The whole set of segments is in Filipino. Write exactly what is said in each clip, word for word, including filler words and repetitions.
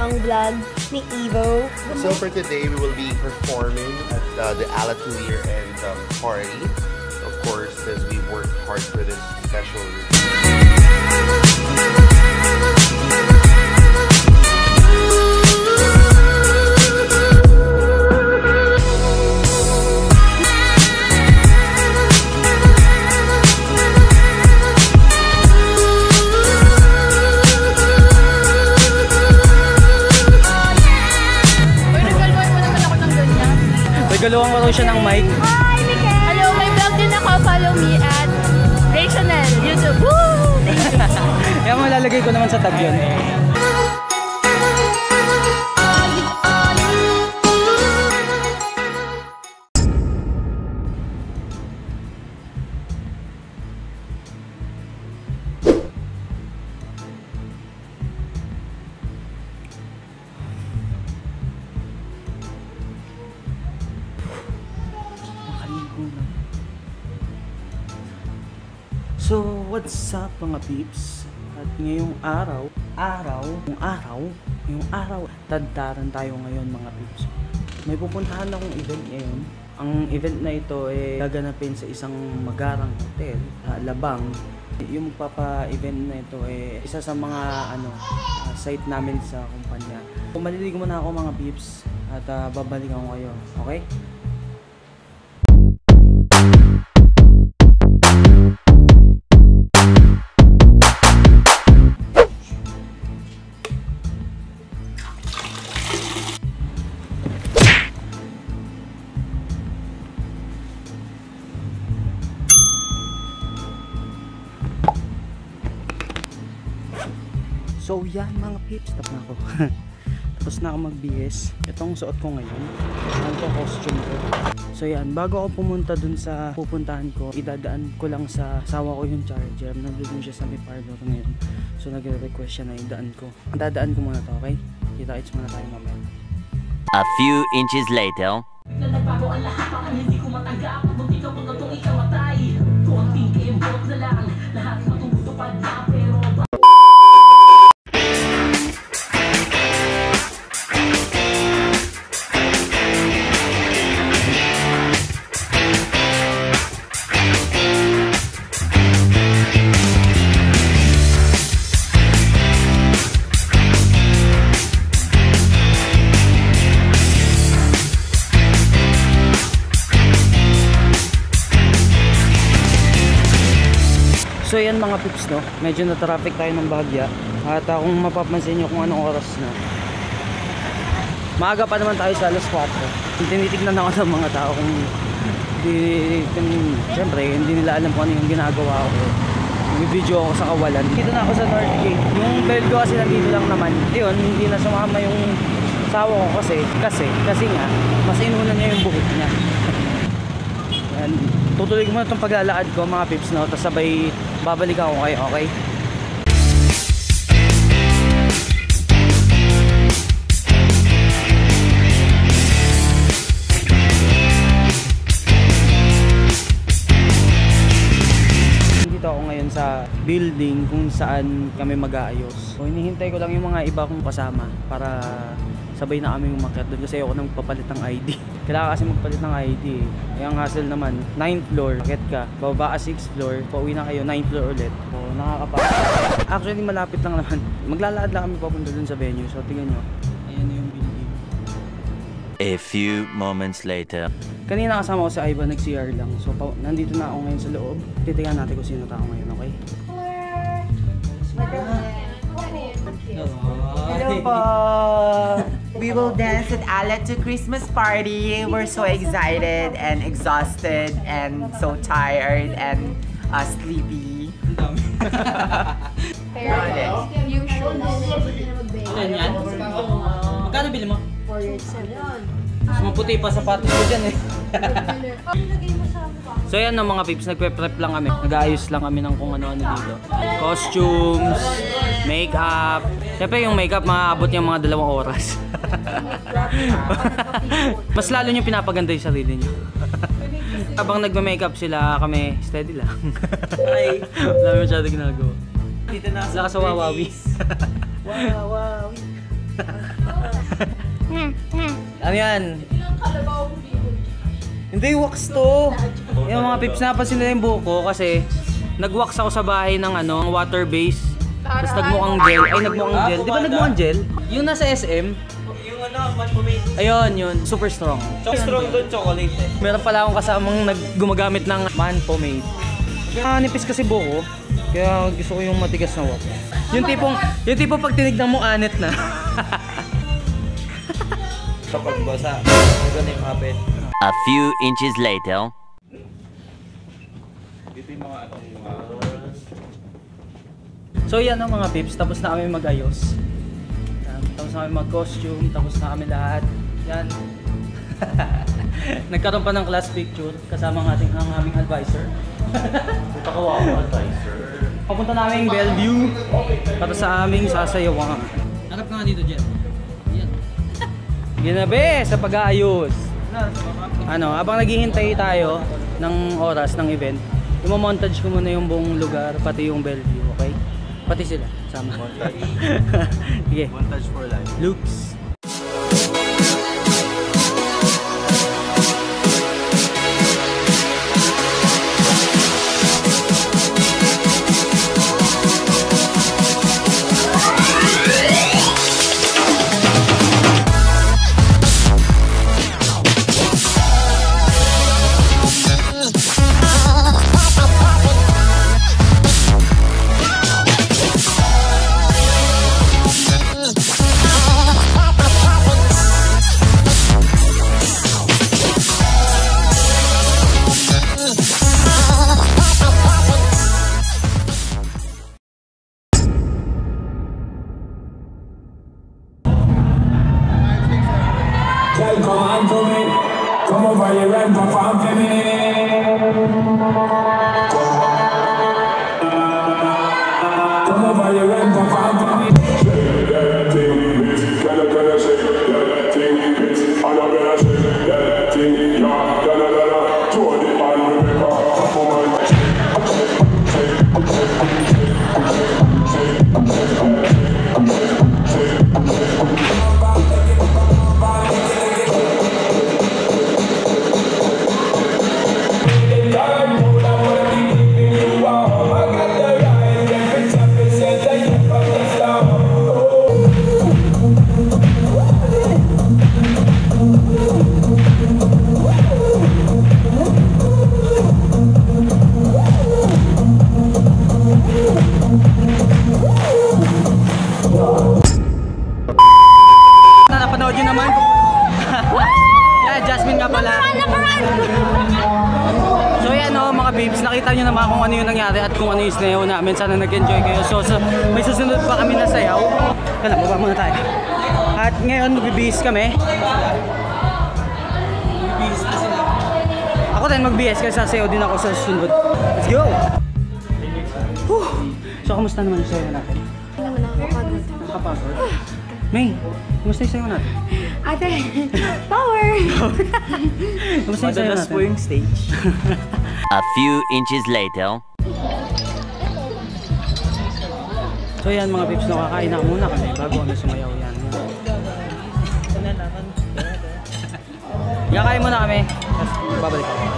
ang vlog ni Evo. So for today, we will be performing at uh, the Alatuir and um, party. Of course, as we worked hard for this special Nagaluhan ko raw siya ng mic. Hi, Miguel! Hello, may vlog din ako. Follow me at Ray Chanel, YouTube. Woo! Thank you. Kaya malalagay ko naman sa tag yun. So, what's up mga peeps? At ngayong araw, araw, yung araw, yung araw, tadtaran tayo ngayon mga peeps. May pupuntahan akong event ngayon. Ang event na ito ay eh, gaganapin sa isang magarang hotel, sa Alabang. Yung magpapa-event na ito ay eh, isa sa mga ano, uh, site namin sa kumpanya. So, maliligo muna ako mga peeps at uh, babalik ako kayo, okay? So yan mga peeps, tapos na ako. Tapos na ako mag-B S. Itong suot ko ngayon, ito costume ko. So yan, bago ako pumunta dun sa pupuntahan ko, idadaan ko lang sa asawa ko yung charger. Nandun siya sa may parlor ngayon. So nagre-request siya na idaan ko. Dadaan ko muna to, okay? Kita-kits muna tayo mamaya. A few inches later. Nagbago ang lahat, baka hindi ko matanggap. Munti ka pag itong ikamatay. Konting kembot na lang, lahat matutupad na pero So yan mga pips, no, medyo na traffic tayo ng Bahagya. At uh, kung mapapansin nyo kung anong oras na, maaga pa naman tayo sa alas kwatro. Tinitignan ako ng mga tao kung di, kung, siyempre hindi nila alam kung ano yung ginagawa ko. Nag-video ako sa kawalan. Dito na ako sa North Gate. Yung bell ko kasi nandito lang naman. Yun, hindi na sumama yung sawa ko kasi kasi, kasi nga mas inunan niya yung buhok niya. Yan. Tutuloy ko muna itong paglalakad ko mga pips, no? Tapos sabay babalik ako kayo, okay? Dito ako ngayon sa building kung saan kami mag-aayos. So hinihintay ko lang yung mga iba kong kasama para sabay na kami umakyat doon kasi ako nang papalit ng I D. Kailangan kasi magpalit ng I D eh. Yung hassle naman, ninth floor, akit ka, bababa ka sixth floor, pauwi na kayo, ninth floor ulit. So nakakapagod. Actually malapit lang naman. Maglalakad lang kami papunta doon sa venue. So tingnan nyo, ayan yung building. A few moments later. Kanina kasama ko si Ivan, nag-C R lang. So nandito na ako ngayon sa loob. Titingnan natin kung sino tao ngayon, okay? Hello po! We will dance at Alatuir Christmas party. We're so excited and exhausted and so tired and uh, sleepy. Yung shoes. Ano yan? Magkano bili mo? four years seven. Mas maputi pa sapatos ko dyan eh. So yan no mga peeps, nagpe-prep lang kami. Nag-aayos lang kami ng kung ano-ano dito. Costumes, makeup. Siyempre yung makeup maaabot yung mga dalawang oras. Mas lalo nyo pinapaganda yung sarili nyo. Habang nagme-makeup sila, kami steady lang. Ay, wala masyado ginagawa. Dito na sa Wawawi. Wawawi. Ano yan? Hindi, wax to. Yung mga pips, napansin nila yung buko kasi nag-wax ako sa bahay ng ano, water base. Tapos nagmukhang gel. Ay, nagmukhang gel. Di ba nagmukhang gel? Yung nasa S M. Yung ano, man pomade. Ayun, yun. Super strong. Strong doon, chocolate eh. Meron pala akong kasamang nag gumagamit ng man pomade. Kaya nipis kasi buko. Kaya gusto ko yung matigas na wax. Yung tipong, yung tipong pag tinignan mo, anet na. Kapag basa, ganun yung habit. A few inches later. So yan ang mga pips, tapos na kami mag-ayos. Yan, tapos na kami mag-costume, tapos na kami lahat. Yan. Nagkaroon pa ng class picture kasama ang ating ang aming advisor. Ito ko ako, advisor. Papunta namin Bellevue para sa aming sasayawan. Harap ka nga dito, Jen. Yan. Ginabi sa pag-aayos. Ano, habang naghihintay tayo ng oras ng event, i-montage ko muna yung buong lugar, pati yung Bellevue, okay? Pati sila, sama. Montage. Sige. Montage for life. Looks. Girl, come on to me. Come over here and perform for me. Come over here and perform for me. Shake that thing, bitch. Can I, can I shake that thing, bitch? And I'm gonna shake that thing, yeah. Can I, can I? Throw the ball, Rebecca. Come on. Napanood nyo naman. Yeah, Jasmine nga pala. So yan o, mga babes, nakita nyo naman kung ano yung nangyari at kung ano yung snayo namin. Sana nag-enjoy kayo. So, so may susunod pa kami na sayaw. Kala, baba muna tayo. At ngayon, magbibihis kami. Magbibihis na sila. Ako din mag-B S kasi sasayaw din ako sa susunod. Let's go! Whew. So, kamusta naman yung sayaw natin? Hindi naman nakakapagod. Nakapagod? May, kamusta yung sayaw natin? Ate, power! Kamusta yung sayaw natin? po yung stage. A few inches later. So yan mga pips, nakakain na muna kami bago kami sumayaw yan. Kakain muna kami, tapos babalik ako.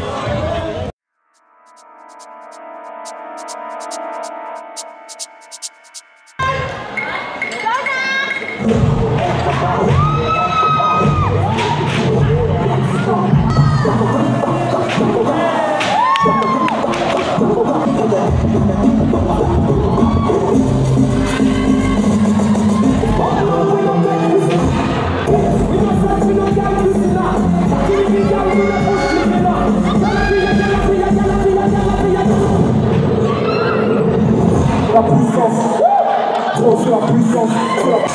La puissance, trop sur la puissance, sur la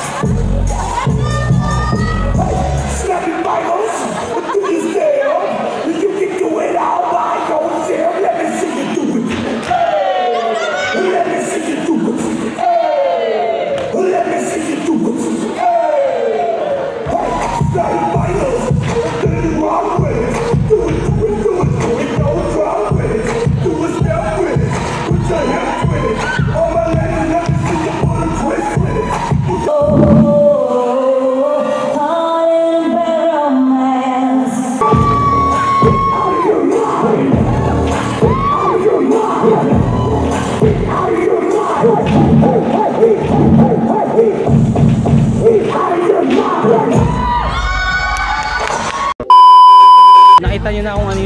Snapping Bibles, what do you say? You can do it all by yourself. Let me see you do it. Hey, let me see you do it. Hey, let me see you do it. Hey, Snapping Bibles, do it wrong with it. Do it, do it, do it, do it, don't drop with it. Do a step with it, put your hands with it. All my ladies, let me see you put a twist with it. Oh.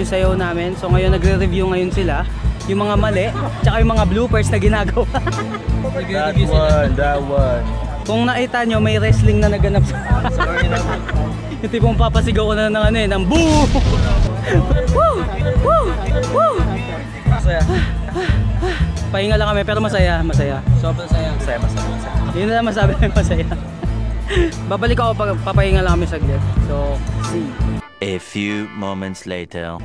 yung sayaw namin. So ngayon nagre-review ngayon sila. Yung mga mali, tsaka yung mga bloopers na ginagawa. That one, that one. Kung nakita nyo, may wrestling na naganap sa... Yung tipong papasigaw ko na ng ano eh, ng boo! Woo! Woo! Woo! Masaya. Pahinga lang kami pero masaya, masaya. Sobrang saya. Masaya, masaya, masaya. Yun na lang masabi ng masaya. Babalik ako pag papahinga lang kami saglit. So, see. A few moments later.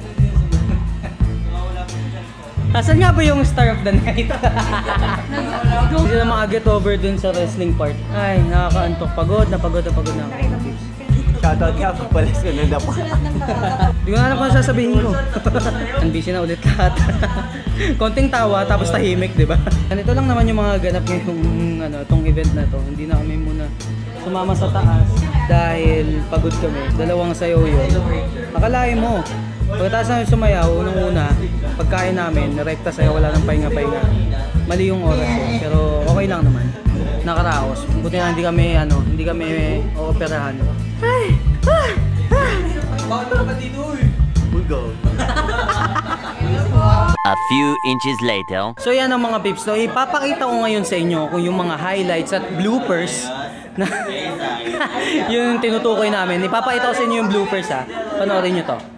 Asan nga ba yung star of the night? Hindi sila makaget over dun sa wrestling part. Ay, nakakaantok. Pagod na pagod na pagod na ako. Shoutout ka pa pala sa nanda pa. Hindi ko na alam kung ano sasabihin ko. Ang busy na ulit lahat. Konting tawa tapos tahimik, di ba? Ganito lang naman yung mga ganap ngayong ano, tong event na to. Hindi na kami muna sumama sa taas dahil pagod kami. Dalawang sayaw yun. Akalain mo, pagkatapos namin sumayaw, nung una, pagkain namin, rekta sayaw, wala nang pahinga-pahinga. Mali yung oras yun, pero okay lang naman. Nakaraos. Buti na hindi kami, ano, hindi kami ooperahan. Ay! Ah! Ah! We'll go. A few inches later. So yan ang mga pips. So ipapakita ko ngayon sa inyo kung yung mga highlights at bloopers na yung tinutukoy namin. Ipapakita ko sa inyo yung bloopers ha. Panoorin nyo to.